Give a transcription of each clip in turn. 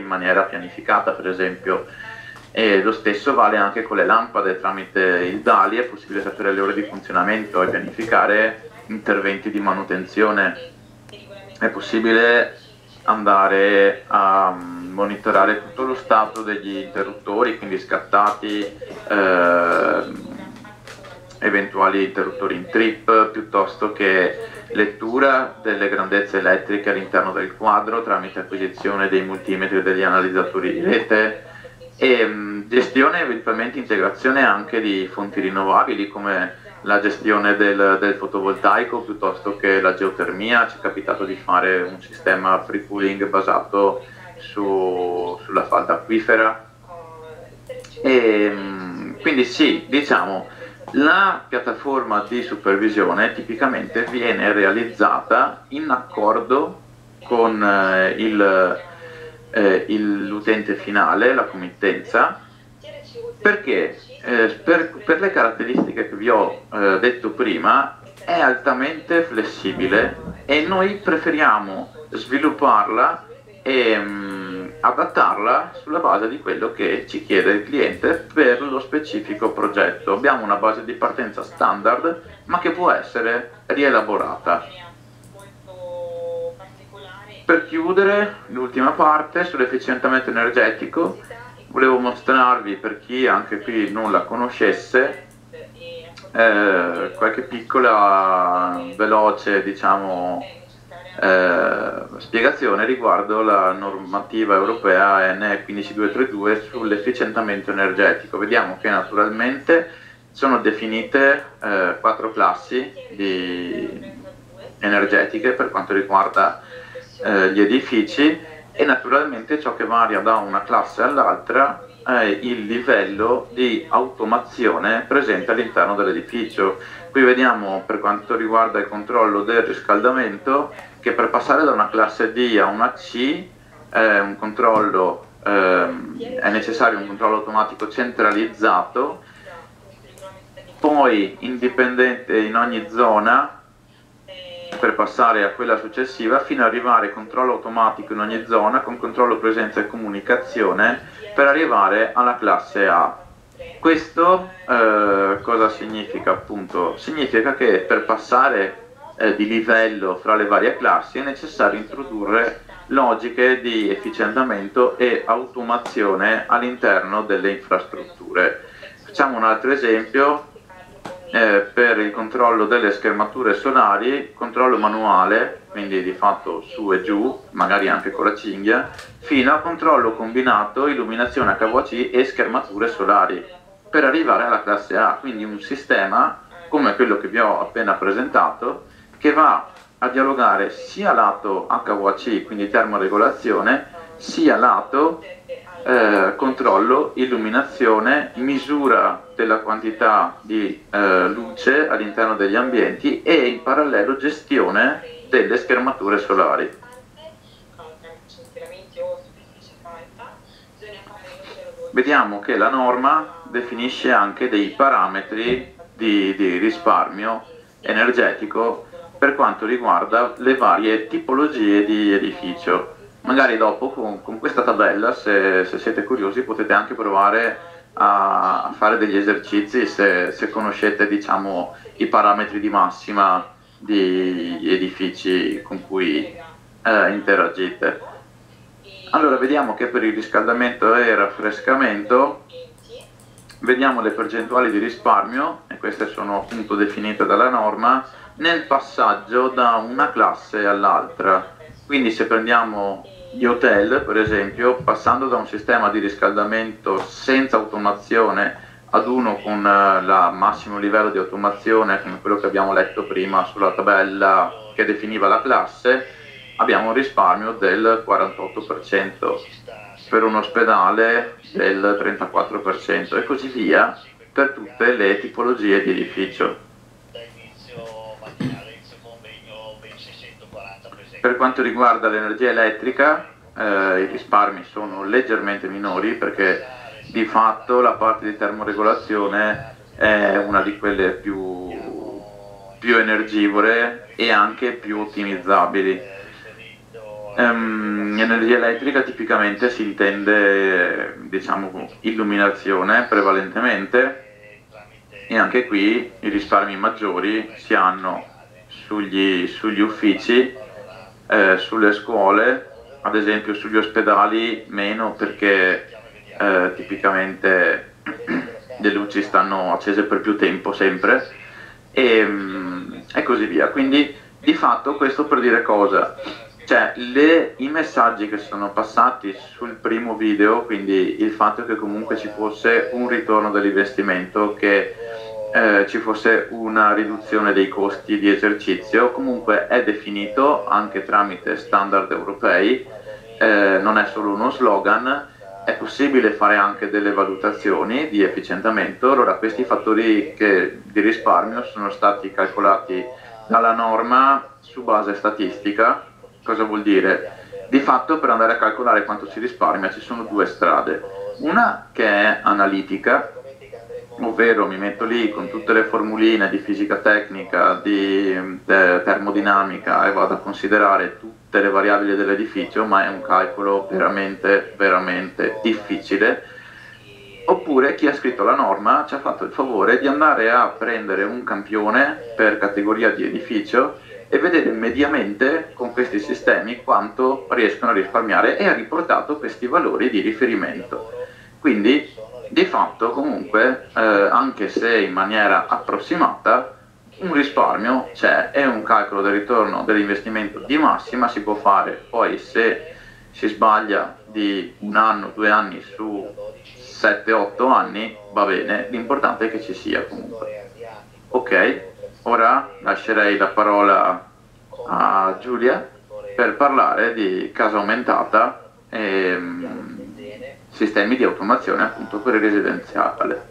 in maniera pianificata, per esempio. E lo stesso vale anche con le lampade. Tramite il DALI è possibile sapere le ore di funzionamento e pianificare interventi di manutenzione. È possibile andare a monitorare tutto lo stato degli interruttori, quindi scattati, eventuali interruttori in trip, piuttosto che lettura delle grandezze elettriche all'interno del quadro tramite acquisizione dei multimetri e degli analizzatori di rete, e gestione e eventualmente integrazione anche di fonti rinnovabili come la gestione del fotovoltaico piuttosto che la geotermia. Ci è capitato di fare un sistema free cooling basato sulla falda acquifera. Quindi sì, diciamo, la piattaforma di supervisione tipicamente viene realizzata in accordo con l'utente finale, la committenza, perché per le caratteristiche che vi ho detto prima è altamente flessibile e noi preferiamo svilupparla e adattarla sulla base di quello che ci chiede il cliente per lo specifico progetto. Abbiamo una base di partenza standard ma che può essere rielaborata. Per chiudere l'ultima parte sull'efficientamento energetico, volevo mostrarvi, per chi anche qui non la conoscesse, qualche piccola, veloce, diciamo, spiegazione riguardo la normativa europea NE 15232 sull'efficientamento energetico. Vediamo che naturalmente sono definite 4 classi energetiche per quanto riguarda gli edifici, e naturalmente ciò che varia da una classe all'altra è il livello di automazione presente all'interno dell'edificio. Qui vediamo, per quanto riguarda il controllo del riscaldamento, che per passare da una classe D a una C è necessario un controllo automatico centralizzato, poi indipendente in ogni zona per passare a quella successiva, fino ad arrivare a controllo automatico in ogni zona con controllo presenza e comunicazione per arrivare alla classe A. Questo cosa significa? Appunto, significa che per passare di livello fra le varie classi è necessario introdurre logiche di efficientamento e automazione all'interno delle infrastrutture. Facciamo un altro esempio. Per il controllo delle schermature solari, controllo manuale, quindi di fatto su e giù, magari anche con la cinghia, fino a controllo combinato, illuminazione HVAC e schermature solari, per arrivare alla classe A. Quindi un sistema come quello che vi ho appena presentato, che va a dialogare sia lato HVAC, quindi termoregolazione, sia lato controllo, illuminazione, misura della quantità di luce all'interno degli ambienti e in parallelo gestione delle schermature solari. Vediamo che la norma definisce anche dei parametri di risparmio energetico per quanto riguarda le varie tipologie di edificio. Magari dopo con questa tabella, se siete curiosi, potete anche provare a fare degli esercizi se conoscete, diciamo, i parametri di massima di edifici con cui interagite. Allora, vediamo che per il riscaldamento e raffrescamento vediamo le percentuali di risparmio, e queste sono appunto definite dalla norma, nel passaggio da una classe all'altra. Quindi se prendiamo gli hotel, per esempio, passando da un sistema di riscaldamento senza automazione ad uno con il massimo livello di automazione, come quello che abbiamo letto prima sulla tabella che definiva la classe, abbiamo un risparmio del 48%, per un ospedale del 34% e così via per tutte le tipologie di edificio. Per quanto riguarda l'energia elettrica, i risparmi sono leggermente minori, perché di fatto la parte di termoregolazione è una di quelle più energivore e anche più ottimizzabili. Energia elettrica tipicamente si intende, diciamo, illuminazione prevalentemente, e anche qui i risparmi maggiori si hanno sugli uffici, sulle scuole, ad esempio sugli ospedali meno, perché tipicamente le luci stanno accese per più tempo sempre, e così via. Quindi di fatto questo per dire cosa? Cioè, i messaggi che sono passati sul primo video, quindi il fatto che comunque ci fosse un ritorno dell'investimento, che ci fosse una riduzione dei costi di esercizio, comunque è definito anche tramite standard europei, non è solo uno slogan, è possibile fare anche delle valutazioni di efficientamento. Allora, questi fattori di risparmio sono stati calcolati dalla norma su base statistica. Cosa vuol dire? Di fatto, per andare a calcolare quanto si risparmia ci sono due strade. Una che è analitica, ovvero mi metto lì con tutte le formuline di fisica tecnica, di termodinamica, e vado a considerare tutte le variabili dell'edificio, ma è un calcolo veramente, veramente difficile. Oppure chi ha scritto la norma ci ha fatto il favore di andare a prendere un campione per categoria di edificio e vedere mediamente con questi sistemi quanto riescono a risparmiare, e ha riportato questi valori di riferimento. Quindi di fatto comunque, anche se in maniera approssimata, un risparmio c'è, e un calcolo del ritorno dell'investimento di massima si può fare. Poi se si sbaglia di 1 anno, 2 anni su 7-8 anni, va bene, l'importante è che ci sia comunque. Ok, ora lascerei la parola a Giulia per parlare di casa aumentata e sistemi di automazione appunto per il residenziale.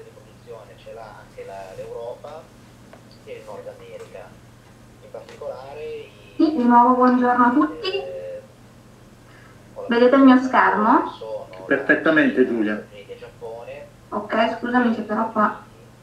Sì, di nuovo buongiorno a tutti. Vedete il mio schermo? Perfettamente, Giulia. Ok, scusami se però qua...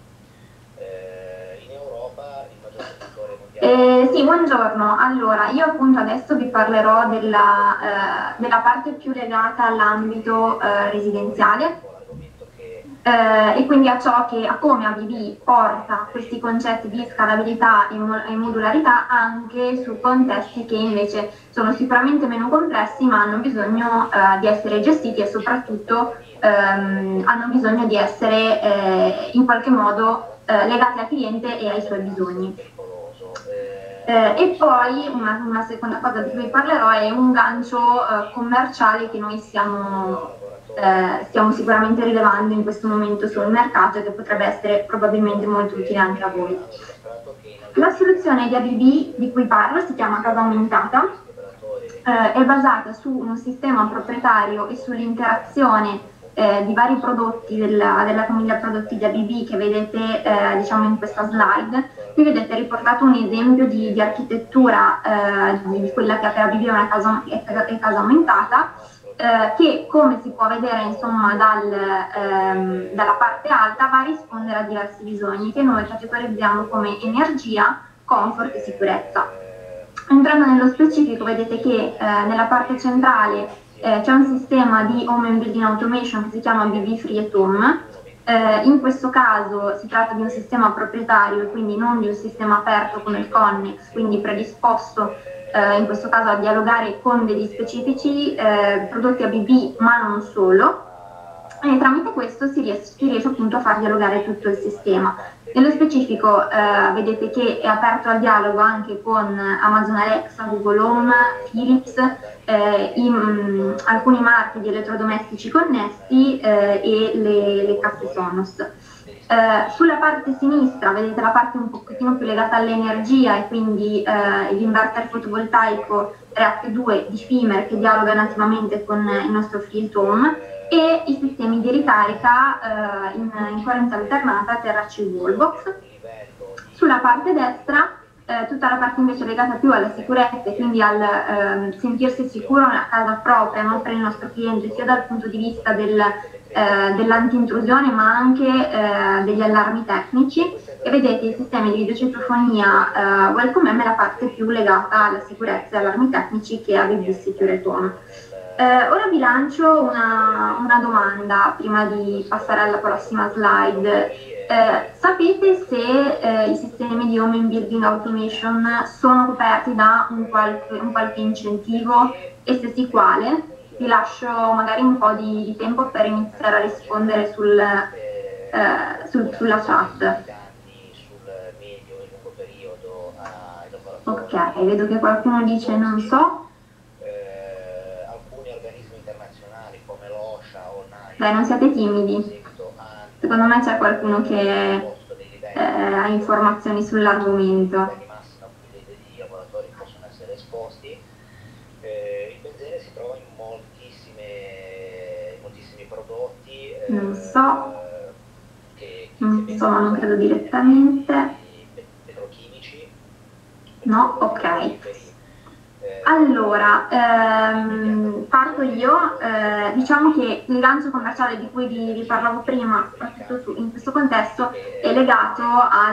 sì, buongiorno. Allora, io appunto adesso vi parlerò della parte più legata all'ambito residenziale, e quindi a come ABB porta questi concetti di scalabilità e modularità anche su contesti che invece sono sicuramente meno complessi, ma hanno bisogno di essere gestiti, e soprattutto hanno bisogno di essere in qualche modo legati al cliente e ai suoi bisogni. E poi una seconda cosa di cui parlerò è un gancio commerciale che noi stiamo sicuramente rilevando in questo momento sul mercato, e che potrebbe essere probabilmente molto utile anche a voi. La soluzione di ABB di cui parlo si chiama casa aumentata, è basata su un sistema proprietario e sull'interazione di vari prodotti della famiglia prodotti di ABB che vedete diciamo in questa slide. Qui vedete riportato un esempio di architettura di quella che per ABB è casa aumentata, che, come si può vedere insomma dalla parte alta, va a rispondere a diversi bisogni che noi categorizziamo come energia, comfort e sicurezza. Entrando nello specifico, vedete che nella parte centrale c'è un sistema di home and building automation che si chiama ABB Free at Home. In questo caso si tratta di un sistema proprietario, quindi non di un sistema aperto come il Connex, quindi predisposto in questo caso a dialogare con degli specifici prodotti ABB, ma non solo, e tramite questo si riesce appunto a far dialogare tutto il sistema. Nello specifico vedete che è aperto al dialogo anche con Amazon Alexa, Google Home, Philips, alcuni marchi di elettrodomestici connessi e le casse Sonos. Sulla parte sinistra vedete la parte un pochettino più legata all'energia, e quindi l'inverter fotovoltaico React 2 di Fimer che dialoga nativamente con il nostro Free at Home, e i sistemi di ricarica in correnza alternata TerraC Wallbox. Sulla parte destra tutta la parte invece legata più alla sicurezza e quindi al sentirsi sicuro nella casa propria, non per il nostro cliente, sia dal punto di vista dell'anti-intrusione ma anche degli allarmi tecnici. E vedete i sistemi di videocitofonia Welcome M è la parte più legata alla sicurezza e allarmi tecnici che AVB Secure Home. Ora vi lancio una domanda prima di passare alla prossima slide. Sapete se i sistemi di home and building automation sono coperti da un qualche incentivo e se sì quale? Vi lascio magari un po' di tempo per iniziare a rispondere sulla chat. Ok, vedo che qualcuno dice non so. Dai, non siate timidi. Secondo me c'è qualcuno che ha informazioni sull'argomento. I lavoratori possono essere esposti. Il benzene si trova in moltissimi prodotti. Non so, non credo direttamente. Petrochimici. No, ok. Allora, parto io. Diciamo che il gancio commerciale di cui vi parlavo prima, soprattutto in questo contesto, è legato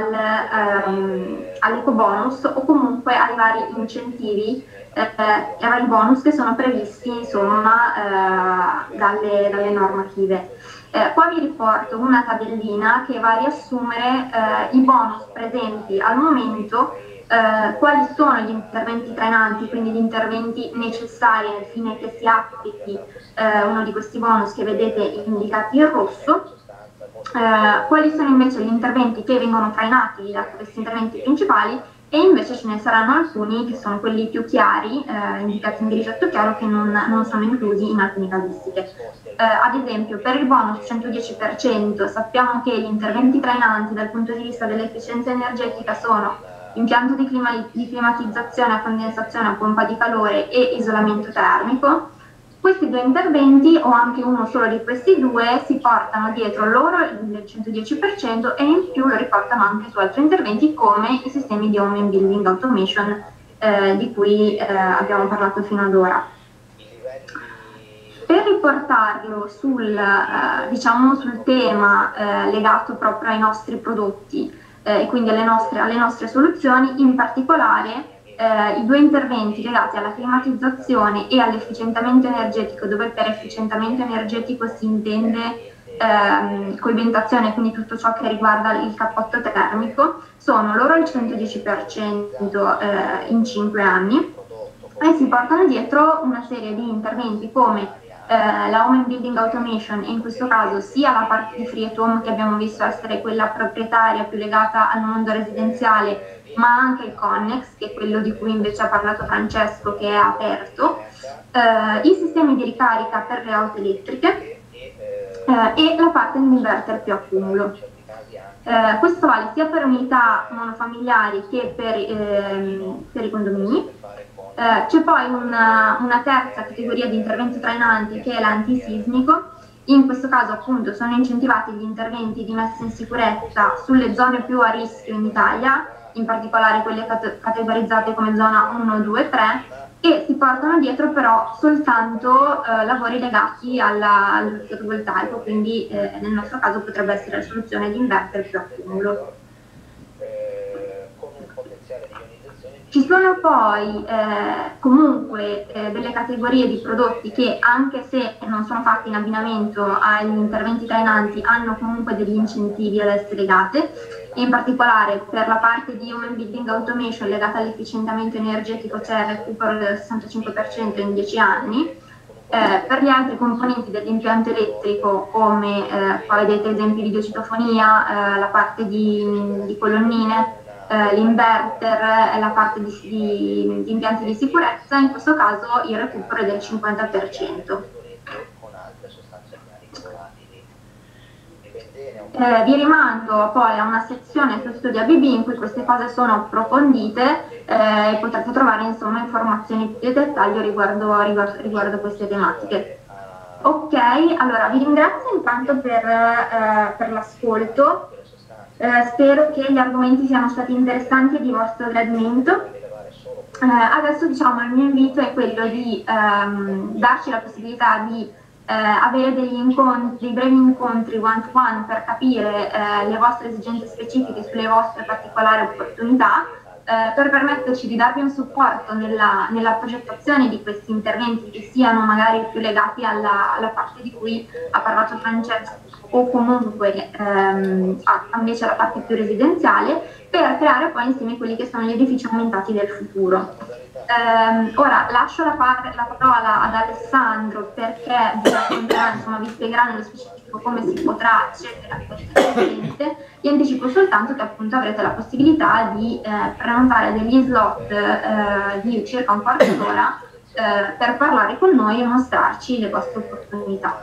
all'ecobonus o comunque ai vari incentivi e ai vari bonus che sono previsti insomma dalle normative. Qua vi riporto una tabellina che va a riassumere i bonus presenti al momento, quali sono gli interventi trainanti, quindi gli interventi necessari al fine che si applichi uno di questi bonus che vedete indicati in rosso, quali sono invece gli interventi che vengono trainati da questi interventi principali e invece ce ne saranno alcuni che sono quelli più chiari, indicati in grigio chiaro, che non sono inclusi in alcune casistiche. Ad esempio per il bonus 110% sappiamo che gli interventi trainanti dal punto di vista dell'efficienza energetica sono impianto di climatizzazione a condensazione a pompa di calore e isolamento termico. Questi due interventi, o anche uno solo di questi due, si portano dietro loro il 110% e in più lo riportano anche su altri interventi come i sistemi di home and building automation di cui abbiamo parlato fino ad ora. Per riportarlo sul tema legato proprio ai nostri prodotti e quindi alle nostre soluzioni, in particolare i due interventi legati alla climatizzazione e all'efficientamento energetico, dove per efficientamento energetico si intende coibentazione, quindi tutto ciò che riguarda il cappotto termico, sono loro il 110% in 5 anni e si portano dietro una serie di interventi come la home and building automation, e in questo caso sia la parte di free at home che abbiamo visto essere quella proprietaria più legata al mondo residenziale, ma anche il connex, che è quello di cui invece ha parlato Francesco, che è aperto, i sistemi di ricarica per le auto elettriche e la parte dell'inverter più accumulo. Questo vale sia per unità monofamiliari che per i condomini. C'è poi una terza categoria di interventi trainanti che è l'antisismico. In questo caso appunto sono incentivati gli interventi di messa in sicurezza sulle zone più a rischio in Italia, in particolare quelle categorizzate come zona 1, 2, 3, e si portano dietro però soltanto lavori legati al fotovoltaico, quindi nel nostro caso potrebbe essere la soluzione di inverter più accumulo. Ci sono poi comunque delle categorie di prodotti che, anche se non sono fatti in abbinamento agli interventi trainanti, hanno comunque degli incentivi ad essere legate, in particolare per la parte di home and building automation legata all'efficientamento energetico c'è il recupero del 65% in 10 anni. Per gli altri componenti dell'impianto elettrico, come qua vedete esempi di videocitofonia, la parte di colonnine, l'inverter e la parte di impianti di sicurezza, in questo caso il recupero è del 50%. Vi rimando poi a una sezione su Studio ABB in cui queste cose sono approfondite e potrete trovare insomma informazioni più di dettaglio riguardo queste tematiche. Ok, allora vi ringrazio intanto per l'ascolto. Spero che gli argomenti siano stati interessanti e di vostro gradimento. Adesso diciamo il mio invito è quello di darci la possibilità di avere degli incontri, dei brevi incontri one to one per capire le vostre esigenze specifiche sulle vostre particolari opportunità, per permetterci di darvi un supporto nella progettazione di questi interventi che siano magari più legati alla parte di cui ha parlato Francesco o comunque invece alla parte più residenziale, per creare poi insieme quelli che sono gli edifici aumentati del futuro. Ora lascio la parola ad Alessandro perché vi racconterà, insomma, vi spiegherà nello specifico come si potrà accedere a queste conferenze. Vi anticipo soltanto che appunto avrete la possibilità di prenotare degli slot di circa un quarto d'ora per parlare con noi e mostrarci le vostre opportunità.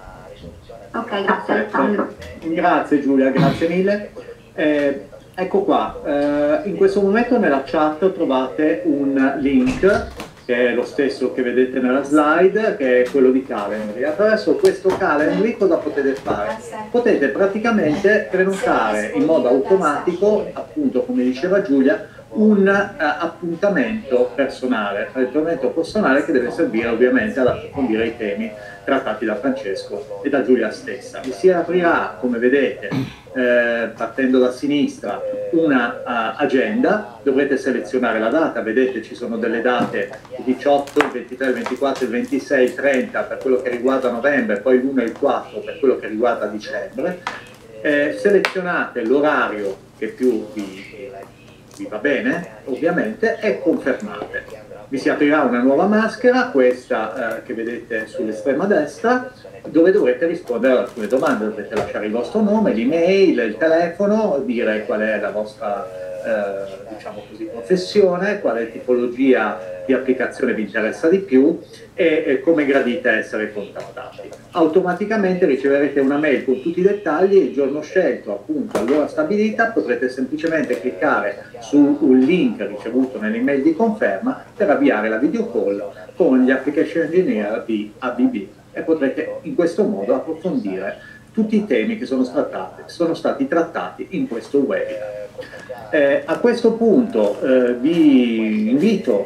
Ok, grazie Alessandro. Grazie Giulia, grazie mille. Ecco qua, in questo momento nella chat trovate un link che è lo stesso che vedete nella slide, che è quello di Calendly. Attraverso questo Calendly cosa potete fare? Potete praticamente prenotare in modo automatico, appunto come diceva Giulia, un appuntamento personale che deve servire ovviamente ad approfondire i temi trattati da Francesco e da Giulia stessa. Vi si aprirà, come vedete, partendo da sinistra, una agenda, dovrete selezionare la data, vedete ci sono delle date il 18, il 23, il 24, il 26, il 30 per quello che riguarda novembre, poi l'1 e il 4 per quello che riguarda dicembre. Selezionate l'orario che più vi va bene, ovviamente, e confermate. Vi si aprirà una nuova maschera, questa che vedete sull'estrema destra, dove dovrete rispondere ad alcune domande, dovrete lasciare il vostro nome, l'email, il telefono, dire qual è la vostra diciamo così, professione, quale tipologia di applicazione vi interessa di più e come gradite essere contattati. Automaticamente riceverete una mail con tutti i dettagli e il giorno scelto, appunto, all'ora stabilita, potrete semplicemente cliccare su un link ricevuto nell'email di conferma per avviare la video call con gli application engineer di ABB e potrete in questo modo approfondire tutti i temi che sono stati trattati in questo webinar. A questo punto vi invito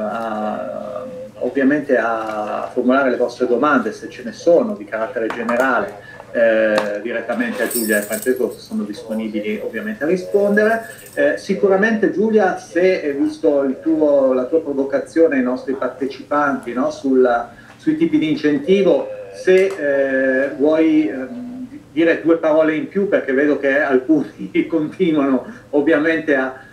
ovviamente a formulare le vostre domande, se ce ne sono, di carattere generale, direttamente a Giulia e Francesco, che sono disponibili ovviamente a rispondere. Sicuramente Giulia, se visto la tua provocazione ai nostri partecipanti, no, sui tipi di incentivo, se vuoi dire due parole in più, perché vedo che alcuni continuano ovviamente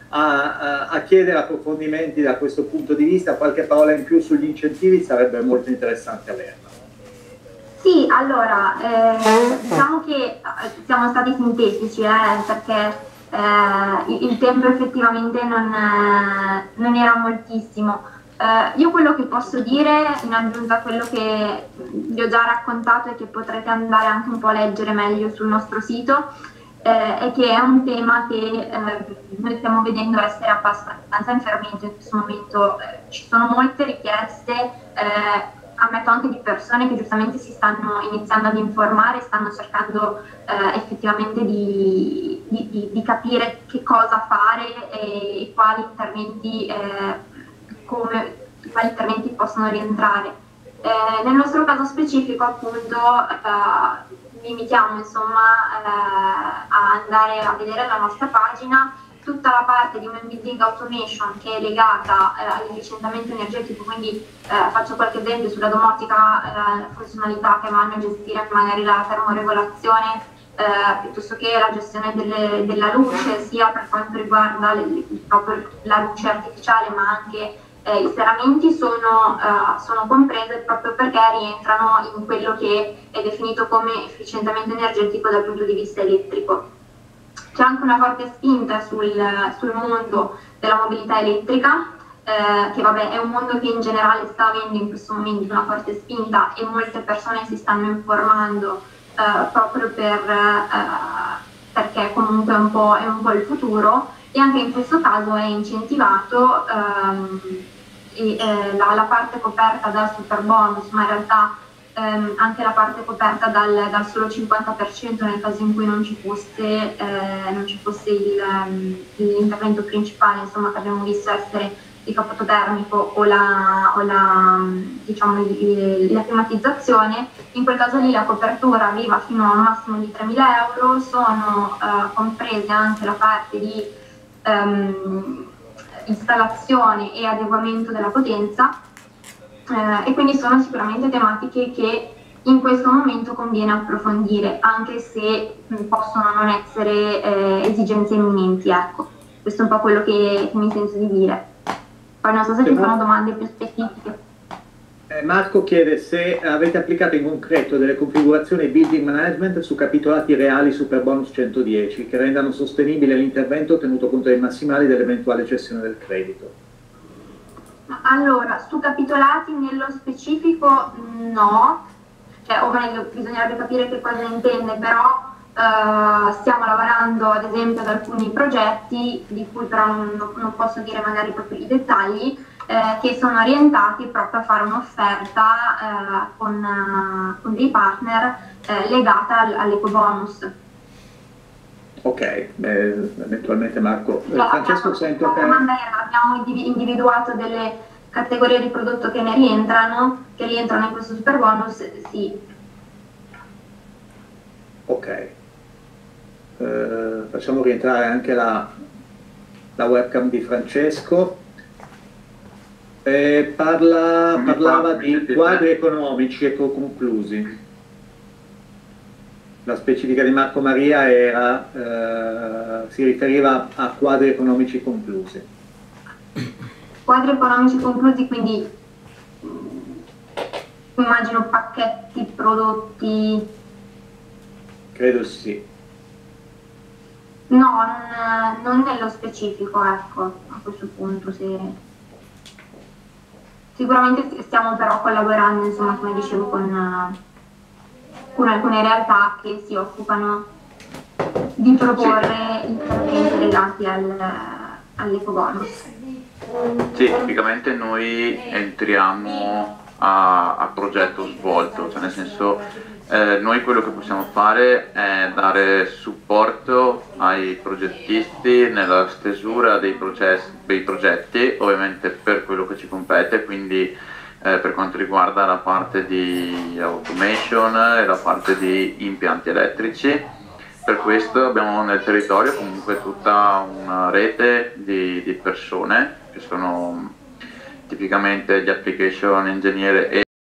a chiedere approfondimenti da questo punto di vista, qualche parola in più sugli incentivi sarebbe molto interessante averla. Sì, allora, diciamo che siamo stati sintetici, perché il tempo effettivamente non era moltissimo. Io quello che posso dire, in aggiunta a quello che vi ho già raccontato e che potrete andare anche un po' a leggere meglio sul nostro sito, è che è un tema che noi stiamo vedendo essere abbastanza in fermento in questo momento. Ci sono molte richieste, ammetto anche di persone che giustamente si stanno iniziando ad informare, stanno cercando effettivamente di capire che cosa fare e quali interventi quali interventi possono rientrare. Nel nostro caso specifico, appunto, vi invitiamo insomma a andare a vedere la nostra pagina, tutta la parte di Human Building Automation che è legata all'efficientamento energetico, quindi faccio qualche esempio sulla domotica, funzionalità che vanno a gestire magari la termoregolazione, piuttosto che la gestione della luce, sia per quanto riguarda proprio la luce artificiale, ma anche i serramenti sono comprese proprio perché rientrano in quello che è definito come efficientamento energetico dal punto di vista elettrico. C'è anche una forte spinta sul mondo della mobilità elettrica, che vabbè è un mondo che in generale sta avendo in questo momento una forte spinta e molte persone si stanno informando proprio perché comunque è un po' il futuro, e anche in questo caso è incentivato la parte coperta dal superbonus, ma in realtà anche la parte coperta dal solo 50% nel caso in cui non ci fosse l'intervento principale, insomma, che abbiamo visto essere il cappotto termico o diciamo, la climatizzazione. In quel caso lì la copertura arriva fino a un massimo di 3.000 euro, sono comprese anche la parte di installazione e adeguamento della potenza, e quindi sono sicuramente tematiche che in questo momento conviene approfondire, anche se possono non essere esigenze imminenti, ecco. Questo è un po' quello che mi sento di dire. Poi non so se ci sono domande più specifiche. Marco chiede se avete applicato in concreto delle configurazioni building management su capitolati reali Superbonus 110 che rendano sostenibile l'intervento tenuto conto dei massimali dell'eventuale cessione del credito. Allora, su capitolati nello specifico no, cioè, o meglio, bisognerebbe capire che cosa intende, però stiamo lavorando ad esempio ad alcuni progetti, di cui però non posso dire magari proprio i dettagli, che sono orientati proprio a fare un'offerta con dei partner legata all'ecobonus. Ok, eventualmente Marco. Francesco, sento che... Abbiamo individuato delle categorie di prodotto che rientrano in questo superbonus, sì. Ok. Facciamo rientrare anche la webcam di Francesco. Parlava di quadri economici ecoconclusi. La specifica di Marco Maria era, si riferiva a quadri economici conclusi. Quadri economici conclusi, quindi immagino pacchetti, prodotti. Credo sì. No, non nello specifico, ecco, a questo punto. Sicuramente stiamo però collaborando, insomma, come dicevo, con alcune realtà che si occupano di proporre interventi legati all'ecobonus. Sì, tipicamente noi entriamo a progetto svolto, cioè nel senso noi quello che possiamo fare è dare supporto ai progettisti nella stesura dei progetti, ovviamente per quello che ci compete, quindi per quanto riguarda la parte di automation e la parte di impianti elettrici. Per questo abbiamo nel territorio comunque tutta una rete di persone che sono tipicamente gli application engineer e